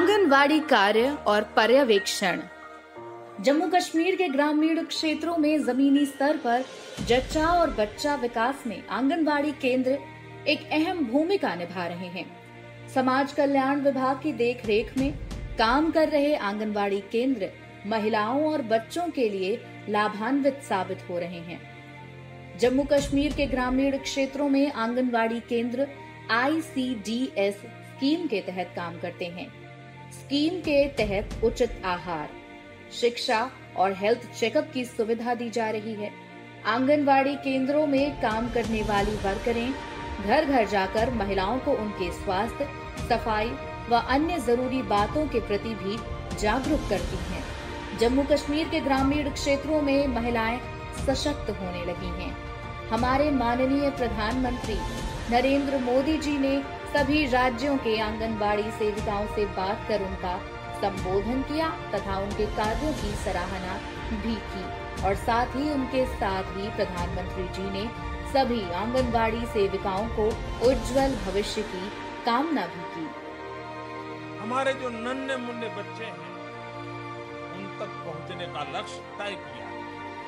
आंगनवाड़ी कार्य और पर्यवेक्षण। जम्मू कश्मीर के ग्रामीण क्षेत्रों में जमीनी स्तर पर जच्चा और बच्चा विकास में आंगनवाड़ी केंद्र एक अहम भूमिका निभा रहे हैं। समाज कल्याण विभाग की देखरेख में काम कर रहे आंगनवाड़ी केंद्र महिलाओं और बच्चों के लिए लाभान्वित साबित हो रहे हैं। जम्मू कश्मीर के ग्रामीण क्षेत्रों में आंगनवाड़ी केंद्र ICDS स्कीम के तहत काम करते हैं। स्कीम के तहत उचित आहार, शिक्षा और हेल्थ चेकअप की सुविधा दी जा रही है। आंगनवाड़ी केंद्रों में काम करने वाली वर्करें घर घर जाकर महिलाओं को उनके स्वास्थ्य, सफाई व अन्य जरूरी बातों के प्रति भी जागरूक करती हैं। जम्मू कश्मीर के ग्रामीण क्षेत्रों में महिलाएं सशक्त होने लगी हैं। हमारे माननीय प्रधानमंत्री नरेंद्र मोदी जी ने सभी राज्यों के आंगनबाड़ी सेविकाओं से बात कर उनका संबोधन किया तथा उनके कार्यों की सराहना भी की और साथ ही प्रधानमंत्री जी ने सभी आंगनबाड़ी सेविकाओं को उज्जवल भविष्य की कामना भी की। हमारे जो नन्हे मुन्ने बच्चे हैं उन तक पहुंचने का लक्ष्य तय किया है।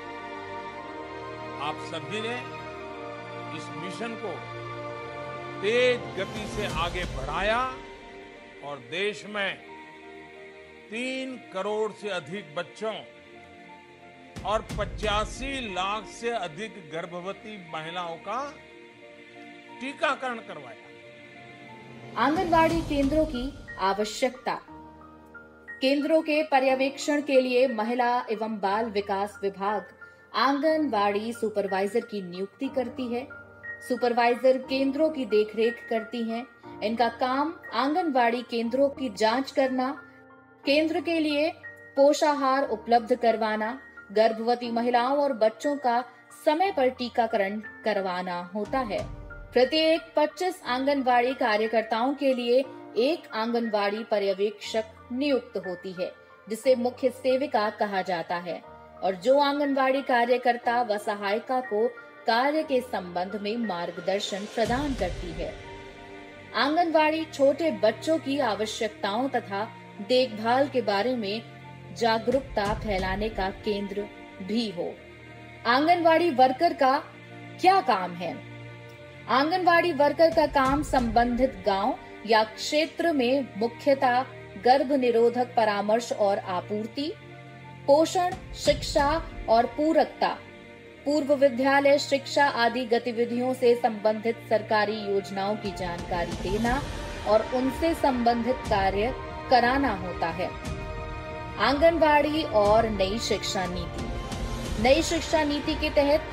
आप सभी ने इस मिशन को तेज गति से आगे बढ़ाया और देश में 3 करोड़ से अधिक बच्चों और 85 लाख से अधिक गर्भवती महिलाओं का टीकाकरण करवाया। आंगनवाड़ी केंद्रों की आवश्यकता। केंद्रों के पर्यवेक्षण के लिए महिला एवं बाल विकास विभाग आंगनवाड़ी सुपरवाइजर की नियुक्ति करती है। सुपरवाइजर केंद्रों की देखरेख करती हैं। इनका काम आंगनवाड़ी केंद्रों की जांच करना, केंद्र के लिए पोषाहार उपलब्ध करवाना, गर्भवती महिलाओं और बच्चों का समय पर टीकाकरण करवाना होता है। प्रत्येक 25 आंगनवाड़ी कार्यकर्ताओं के लिए एक आंगनवाड़ी पर्यवेक्षक नियुक्त होती है, जिसे मुख्य सेविका कहा जाता है और जो आंगनवाड़ी कार्यकर्ता व सहायिका को कार्य के संबंध में मार्गदर्शन प्रदान करती है। आंगनवाड़ी छोटे बच्चों की आवश्यकताओं तथा देखभाल के बारे में जागरूकता फैलाने का केंद्र भी हो। आंगनवाड़ी वर्कर का क्या काम है? आंगनवाड़ी वर्कर का काम संबंधित गांव या क्षेत्र में मुख्यतः गर्भ निरोधक परामर्श और आपूर्ति, पोषण, शिक्षा और पूरकता, पूर्व विद्यालय शिक्षा आदि गतिविधियों से संबंधित सरकारी योजनाओं की जानकारी देना और उनसे संबंधित कार्य कराना होता है। आंगनवाड़ी और नई शिक्षा नीति। नई शिक्षा नीति के तहत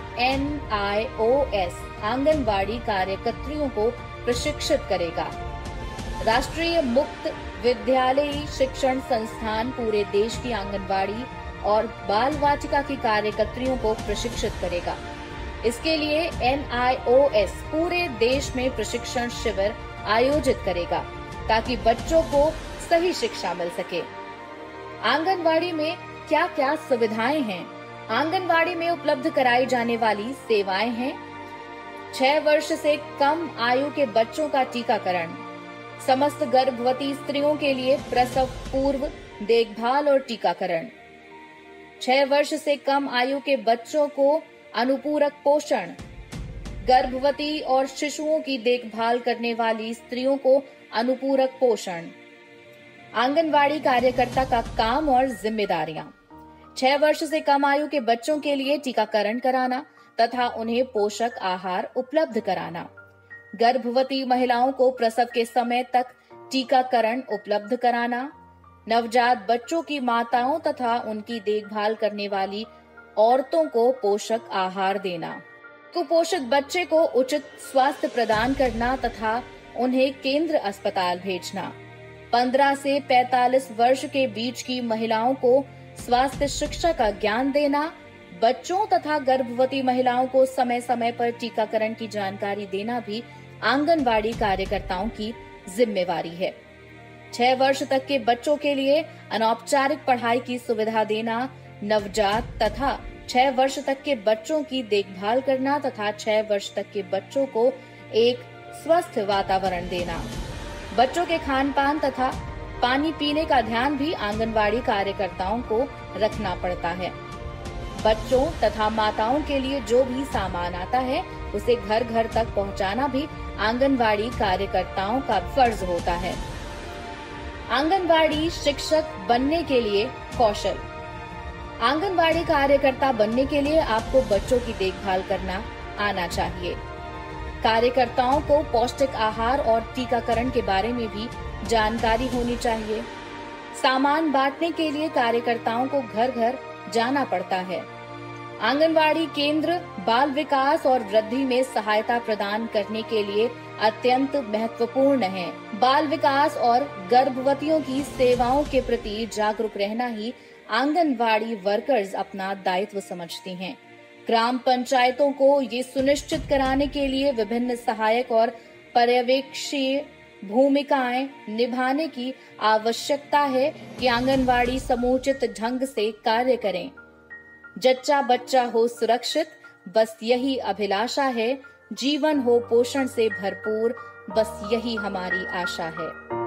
NIOS आंगनवाड़ी कार्यकर्त्रियों को प्रशिक्षित करेगा। राष्ट्रीय मुक्त विद्यालयी शिक्षण संस्थान पूरे देश की आंगनवाड़ी और बाल वाटिका की कार्यकर्त्रियों को प्रशिक्षित करेगा। इसके लिए NIOS पूरे देश में प्रशिक्षण शिविर आयोजित करेगा ताकि बच्चों को सही शिक्षा मिल सके। आंगनवाड़ी में क्या क्या सुविधाएं हैं? आंगनवाड़ी में उपलब्ध कराई जाने वाली सेवाएं हैं 6 वर्ष से कम आयु के बच्चों का टीकाकरण, समस्त गर्भवती स्त्रियों के लिए प्रसव पूर्व देखभाल और टीकाकरण, 6 वर्ष से कम आयु के बच्चों को अनुपूरक पोषण, गर्भवती और शिशुओं की देखभाल करने वाली स्त्रियों को अनुपूरक पोषण। आंगनवाड़ी कार्यकर्ता का काम और जिम्मेदारियां। 6 वर्ष से कम आयु के बच्चों के लिए टीकाकरण कराना तथा उन्हें पोषक आहार उपलब्ध कराना, गर्भवती महिलाओं को प्रसव के समय तक टीकाकरण उपलब्ध कराना, नवजात बच्चों की माताओं तथा उनकी देखभाल करने वाली औरतों को पोषक आहार देना, कुपोषित बच्चे को उचित स्वास्थ्य प्रदान करना तथा उन्हें केंद्र अस्पताल भेजना, 15 से 45 वर्ष के बीच की महिलाओं को स्वास्थ्य शिक्षा का ज्ञान देना, बच्चों तथा गर्भवती महिलाओं को समय समय पर टीकाकरण की जानकारी देना भी आंगनवाड़ी कार्यकर्ताओं की जिम्मेवारी है। 6 वर्ष तक के बच्चों के लिए अनौपचारिक पढ़ाई की सुविधा देना, नवजात तथा 6 वर्ष तक के बच्चों की देखभाल करना तथा 6 वर्ष तक के बच्चों को एक स्वस्थ वातावरण देना, बच्चों के खान पान तथा पानी पीने का ध्यान भी आंगनवाड़ी कार्यकर्ताओं को रखना पड़ता है। बच्चों तथा माताओं के लिए जो भी सामान आता है उसे घर घर तक पहुंचाना भी आंगनवाड़ी कार्यकर्ताओं का फर्ज होता है। आंगनवाड़ी शिक्षक बनने के लिए कौशल। आंगनवाड़ी कार्यकर्ता बनने के लिए आपको बच्चों की देखभाल करना आना चाहिए। कार्यकर्ताओं को पौष्टिक आहार और टीकाकरण के बारे में भी जानकारी होनी चाहिए। सामान बांटने के लिए कार्यकर्ताओं को घर घर जाना पड़ता है। आंगनवाड़ी केंद्र बाल विकास और वृद्धि में सहायता प्रदान करने के लिए अत्यंत महत्वपूर्ण है। बाल विकास और गर्भवतियों की सेवाओं के प्रति जागरूक रहना ही आंगनवाड़ी वर्कर्स अपना दायित्व समझती हैं। ग्राम पंचायतों को ये सुनिश्चित कराने के लिए विभिन्न सहायक और पर्यवेक्षीय भूमिकाएं निभाने की आवश्यकता है कि आंगनवाड़ी समुचित ढंग से कार्य करें। जच्चा बच्चा हो सुरक्षित, बस यही अभिलाषा है। जीवन हो पोषण से भरपूर, बस यही हमारी आशा है।